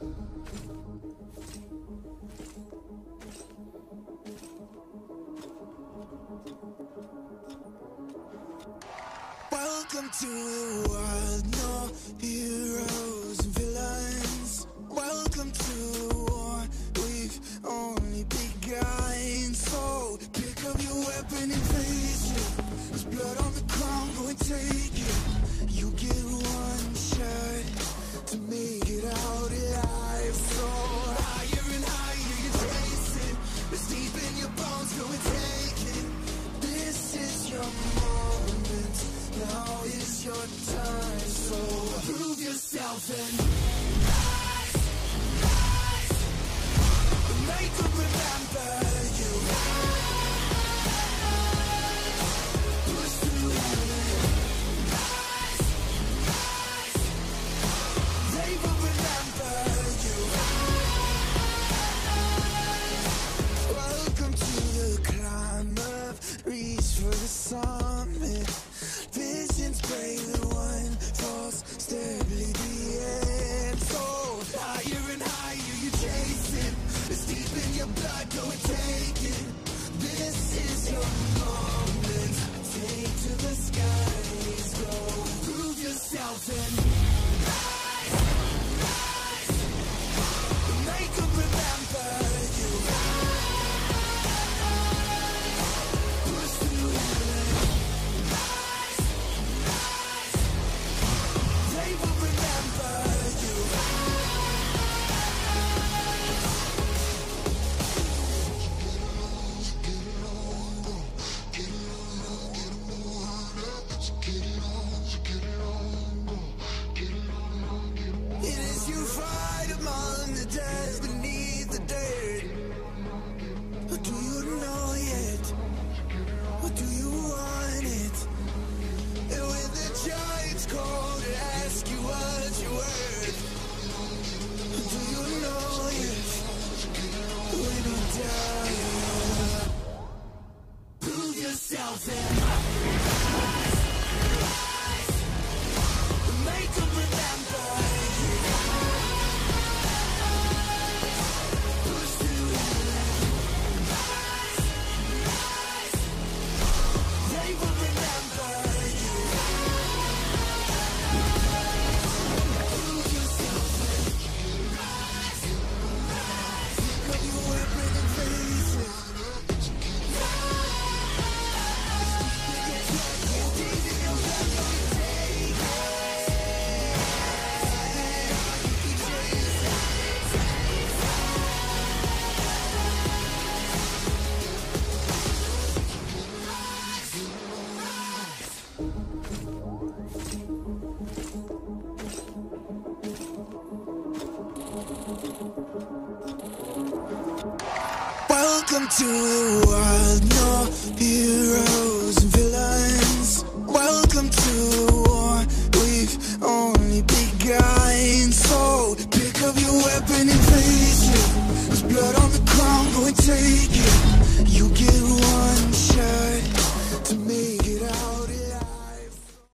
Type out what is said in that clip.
Welcome to the world, no heroes and villains. Welcome to the war, we've only begun. So pick up your weapon and face it. There's blood on the ground, go and take it. You get one shot to make it out alive. So higher and higher you chase it. It's deep in your bones, go and take it. This is your moment. Now is your time, so prove yourself and rise, rise. Make them remember you. Push through heaven. Rise, rise. They will remember you. Welcome to the climb up, reach for the summit. Visions break the one false step, lead the end. So higher and higher you chase it. It's deep in your blood, go and take it. This is your moment. Take to the skies, go. Prove yourself and rise, rise. Make them remember you. Push through heaven. They will remember you. It is you fight among the dead, beneath the dirt. Or do you know yet? Or do you want it? And when the giants call to ask you what you're worth, do you know it? When you die, prove yourself and rise, rise. Make them remember you. Push through heaven. Rise, rise. They will remember you. Prove yourself and rise, rise. Pick up your weapon and face it. Deep in your blood, go and take it. Welcome to the world, no heroes and villains. Welcome to the war, we've only begun. So pick up your weapon and face it. There's blood on the ground, go and take